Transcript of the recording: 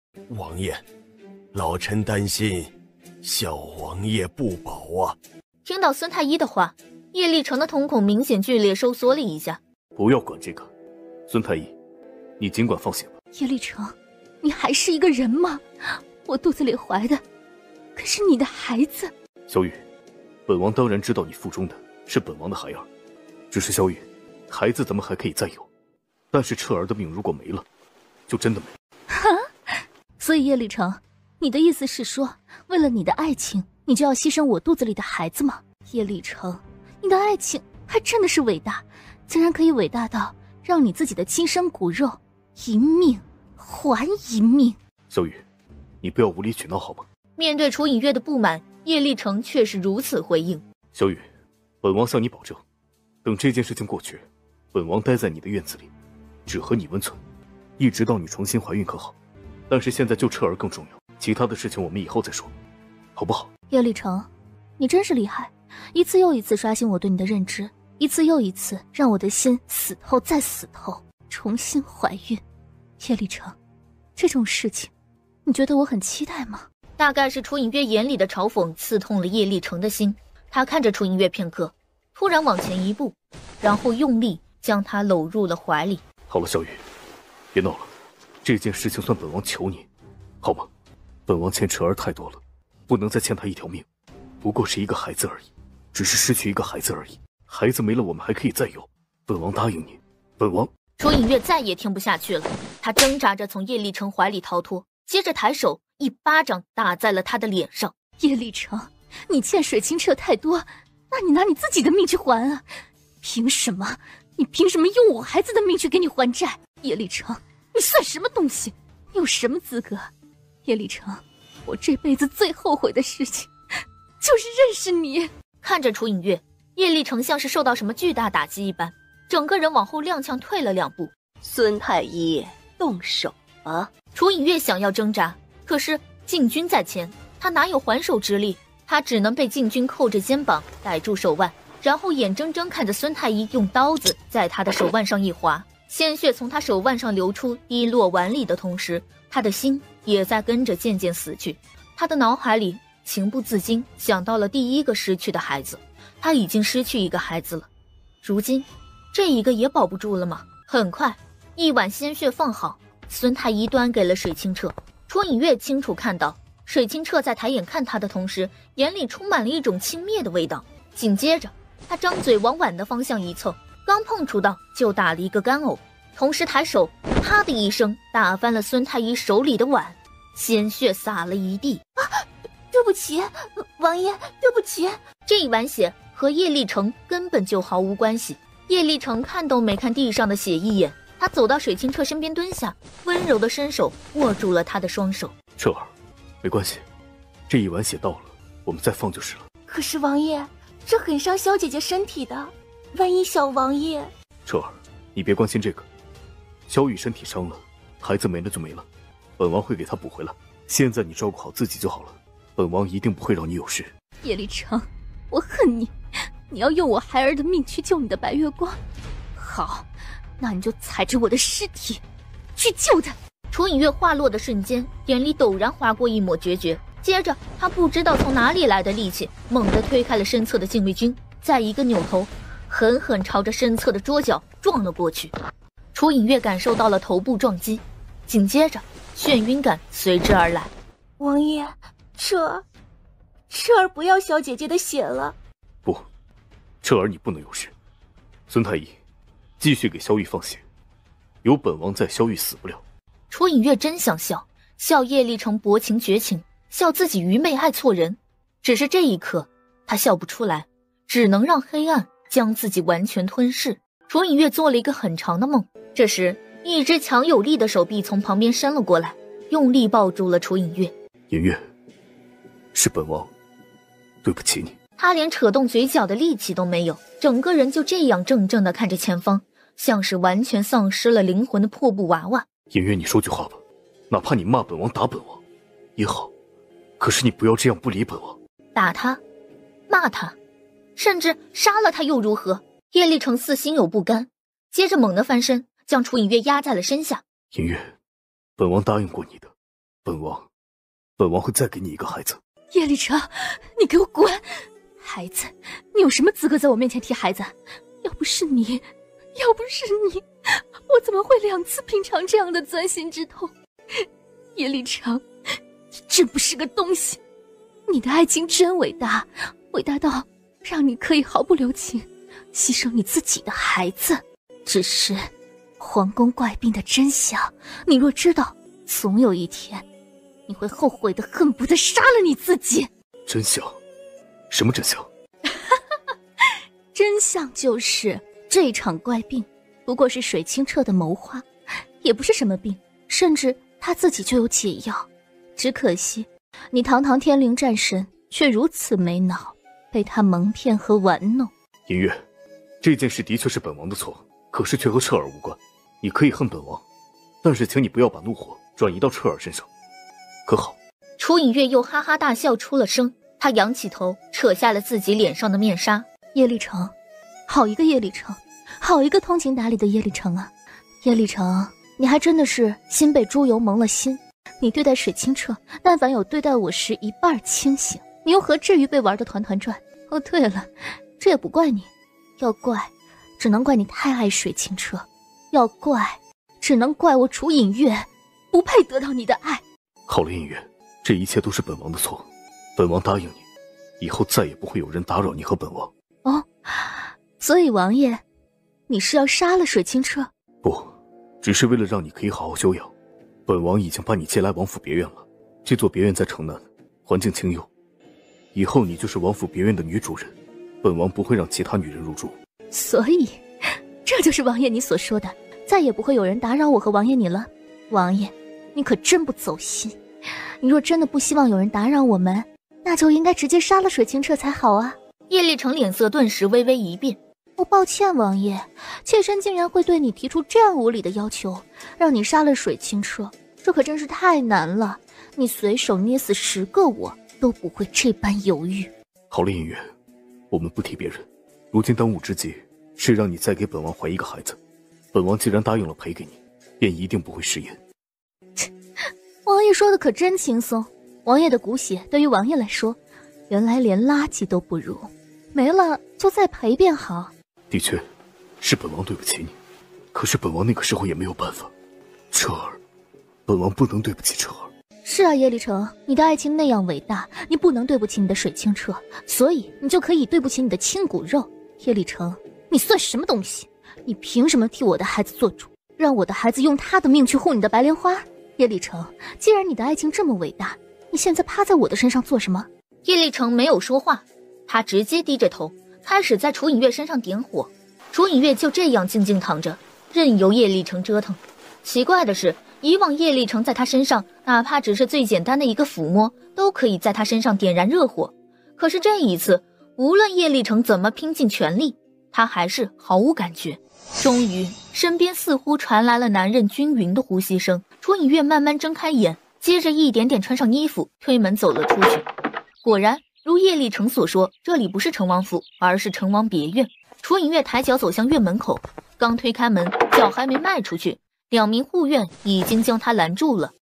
王爷，老臣担心小王爷不保啊。 听到孙太医的话，叶立成的瞳孔明显剧烈收缩了一下。 不要管这个，孙太医，你尽管放血吧。 叶立成，你还是一个人吗？我肚子里怀的可是你的孩子。 萧玉，本王当然知道你腹中的是本王的孩儿，只是萧玉，孩子咱们还可以再有，但是彻儿的命如果没了，就真的没了。 哈，所以叶立成，你的意思是说，为了你的爱情，你就要牺牲我肚子里的孩子吗？叶立成，你的爱情还真的是伟大，竟然可以伟大到让你自己的亲生骨肉一命还一命。 萧玉，你不要无理取闹好吗？ 面对楚隐月的不满，叶立成却是如此回应。 萧玉，本王向你保证，等这件事情过去，本王待在你的院子里，只和你温存，一直到你重新怀孕可好？但是现在救彻儿更重要，其他的事情我们以后再说，好不好？ 叶立成，你真是厉害，一次又一次刷新我对你的认知，一次又一次让我的心死透再死透，重新怀孕。叶立成，这种事情你觉得我很期待吗？ 大概是楚隐月眼里的嘲讽刺痛了叶立成的心，他看着楚隐月片刻，突然往前一步，然后用力将她搂入了怀里。 好了，萧玉，别闹了，这件事情算本王求你，好吗？本王欠彻儿太多了，不能再欠他一条命，不过是一个孩子而已，只是失去一个孩子而已，孩子没了我们还可以再有，本王答应你，本王。 楚隐月再也听不下去了，他挣扎着从叶立成怀里逃脱，接着抬手一巴掌打在了他的脸上。 叶立成，你欠水清澈太多，那你拿你自己的命去还啊！凭什么？你凭什么用我孩子的命去给你还债？叶立成，你算什么东西？你有什么资格？叶立成，我这辈子最后悔的事情就是认识你。 看着楚隐月，叶立成像是受到什么巨大打击一般，整个人往后踉跄退了2步。 孙太医，动手吧！ 楚隐月想要挣扎，可是禁军在前，他哪有还手之力？他只能被禁军扣着肩膀逮住手腕，然后眼睁睁看着孙太医用刀子在他的手腕上一划，鲜血从他手腕上流出，滴落碗里的同时，他的心也在跟着渐渐死去。他的脑海里情不自禁想到了第一个失去的孩子，他已经失去一个孩子了，如今这一个也保不住了吗？很快，一碗鲜血放好，孙太医端给了水清澈。楚隐月清楚看到，水清澈在抬眼看他的同时，眼里充满了一种轻蔑的味道。紧接着，他张嘴往碗的方向一凑，刚碰触到就打了一个干呕，同时抬手啪的一声打翻了孙太医手里的碗，鲜血洒了一地。 对不起，王爷，对不起。 这一碗血和叶立成根本就毫无关系。叶立成看都没看地上的血一眼，他走到水清澈身边蹲下，温柔的伸手握住了他的双手。 彻儿，没关系，这一碗血到了，我们再放就是了。 可是王爷，这很伤萧姐姐身体的，万一小王爷…… 彻儿，你别关心这个，萧玉身体伤了，孩子没了就没了，本王会给他补回来。现在你照顾好自己就好了，本王一定不会让你有事。 叶立成，我恨你，你要用我孩儿的命去救你的白月光，好，那你就踩着我的尸体去救他。 楚隐月话落的瞬间，眼里陡然划过一抹决绝，接着他不知道从哪里来的力气，猛地推开了身侧的禁卫军，再一个扭头，狠狠朝着身侧的桌角撞了过去。楚隐月感受到了头部撞击，紧接着眩晕感随之而来。 王爷，彻儿不要小姐姐的血了。 不，彻儿你不能有事。孙太医，继续给萧玉放血，有本王在，萧玉死不了。 楚隐月真想笑，笑叶立成薄情绝情，笑自己愚昧爱错人。只是这一刻，他笑不出来，只能让黑暗将自己完全吞噬。楚隐月做了一个很长的梦，这时一只强有力的手臂从旁边伸了过来，用力抱住了楚隐月。 隐月，是本王对不起你。 他连扯动嘴角的力气都没有，整个人就这样怔怔地看着前方，像是完全丧失了灵魂的破布娃娃。 隐月，你说句话吧，哪怕你骂本王打本王也好，可是你不要这样不理本王。 打他，骂他，甚至杀了他又如何？叶立成似心有不甘，接着猛地翻身，将楚隐月压在了身下。 隐月，本王答应过你的， 本王会再给你一个孩子。 叶立成，你给我滚！孩子，你有什么资格在我面前提孩子？要不是你，我怎么会2次品尝这样的钻心之痛？叶立成，你真不是个东西！你的爱情真伟大，伟大到让你可以毫不留情牺牲你自己的孩子。只是皇宫怪病的真相，你若知道，总有一天你会后悔的，恨不得杀了你自己。 真相？什么真相？ 真相就是这场怪病不过是水清澈的谋划，也不是什么病，甚至他自己就有解药。只可惜你堂堂天灵战神却如此没脑，被他蒙骗和玩弄。 银月，这件事的确是本王的错，可是却和彻儿无关。你可以恨本王，但是请你不要把怒火转移到彻儿身上，可好？ 楚隐月又哈哈大笑出了声，他仰起头，扯下了自己脸上的面纱。 叶立成，好一个叶立成，好一个通情达理的叶立成啊！叶立成，你还真的是心被猪油蒙了心。你对待水清澈，但凡有对待我时一半清醒，你又何至于被玩得团团转？哦，对了，这也不怪你，要怪，只能怪你太爱水清澈；要怪，只能怪我楚隐月不配得到你的爱。 好了，隐月，这一切都是本王的错，本王答应你，以后再也不会有人打扰你和本王。 哦，所以王爷，你是要杀了水清澈？ 不，只是为了让你可以好好休养。本王已经把你接来王府别院了，这座别院在城南，环境清幽，以后你就是王府别院的女主人，本王不会让其他女人入住。 所以，这就是王爷你所说的，再也不会有人打扰我和王爷你了。王爷，你可真不走心。你若真的不希望有人打扰我们，那就应该直接杀了水清澈才好啊。 叶立成脸色顿时微微一变。 我抱歉，王爷，妾身竟然会对你提出这样无理的要求，让你杀了水清澈，这可真是太难了。你随手捏死10个我都不会这般犹豫。 好了，隐月，我们不提别人，如今当务之急是让你再给本王怀一个孩子。本王既然答应了赔给你，便一定不会食言。 王爷说的可真轻松，王爷的骨血对于王爷来说，原来连垃圾都不如，没了就再赔便好。 的确，是本王对不起你，可是本王那个时候也没有办法。彻儿，本王不能对不起彻儿。 是啊，叶立成，你的爱情那样伟大，你不能对不起你的水清澈，所以你就可以对不起你的亲骨肉。叶立成，你算什么东西？你凭什么替我的孩子做主，让我的孩子用他的命去护你的白莲花？叶立成，既然你的爱情这么伟大，你现在趴在我的身上做什么？ 叶立成没有说话，他直接低着头，开始在楚隐月身上点火。楚隐月就这样静静躺着，任由叶立成折腾。奇怪的是，以往叶立成在他身上，哪怕只是最简单的一个抚摸，都可以在他身上点燃热火。可是这一次，无论叶立成怎么拼尽全力，他还是毫无感觉。终于，身边似乎传来了男人均匀的呼吸声。楚隐月慢慢睁开眼，接着一点点穿上衣服，推门走了出去。果然，如叶立成所说，这里不是成王府，而是成王别院。楚隐月抬脚走向院门口，刚推开门，脚还没迈出去，2名护院已经将他拦住了。